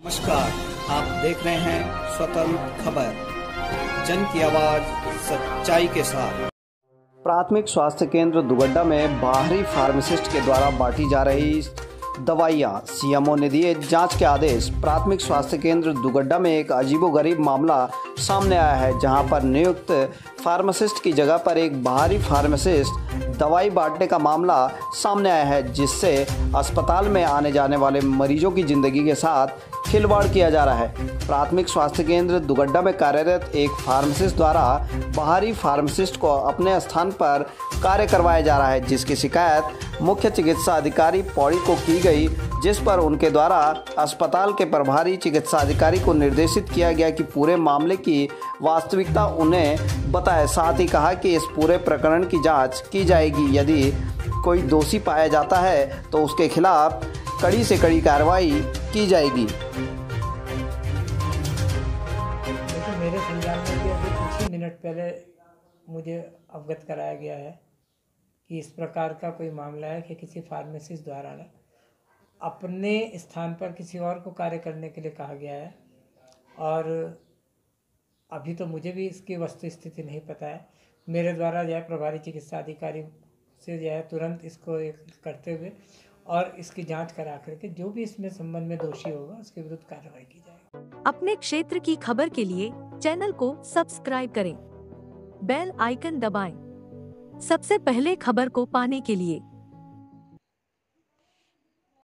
नमस्कार, आप देख रहे हैं स्वतंत्र खबर, जन की आवाज सच्चाई के साथ। प्राथमिक स्वास्थ्य केंद्र दुगड्डा में बाहरी फार्मासिस्ट के द्वारा बांटी जा रही दवाइयां, सीएमओ ने दिए जांच के आदेश। प्राथमिक स्वास्थ्य केंद्र दुगड्डा में एक अजीबोगरीब मामला सामने आया है, जहां पर नियुक्त फार्मासिस्ट की जगह पर एक बाहरी फार्मासिस्ट दवाई बांटने का मामला सामने आया है, जिससे अस्पताल में आने जाने वाले मरीजों की ज़िंदगी के साथ खिलवाड़ किया जा रहा है। प्राथमिक स्वास्थ्य केंद्र दुगड्डा में कार्यरत एक फार्मासिस्ट द्वारा बाहरी फार्मासिस्ट को अपने स्थान पर कार्य करवाया जा रहा है, जिसकी शिकायत मुख्य चिकित्सा अधिकारी पौड़ी को की गई, जिस पर उनके द्वारा अस्पताल के प्रभारी चिकित्सा अधिकारी को निर्देशित किया गया कि पूरे मामले की वास्तविकता उन्हें बताए। साथ ही कहा कि इस पूरे प्रकरण की जांच की जाएगी। यदि कोई दोषी पाया जाता है तो उसके खिलाफ कड़ी से कड़ी कार्रवाई की जाएगी। देखिए, मेरे संज्ञान में भी अभी कुछ ही मिनट पहले मुझे अवगत कराया गया है कि इस प्रकार का कोई मामला है कि किसी फार्मासिस्ट द्वारा ना अपने स्थान पर किसी और को कार्य करने के लिए कहा गया है। और अभी तो मुझे भी इसकी वस्तु स्थिति नहीं पता है। मेरे द्वारा जो है प्रभारी चिकित्सा अधिकारी से जो है तुरंत इसको करते हुए और इसकी जांच करा करके जो भी इसमें संबंध में दोषी होगा उसके विरुद्ध कार्रवाई की जाएगी। अपने क्षेत्र की खबर के लिए चैनल को सब्सक्राइब करें, बेल आइकन दबाएं। सबसे पहले खबर को पाने के लिए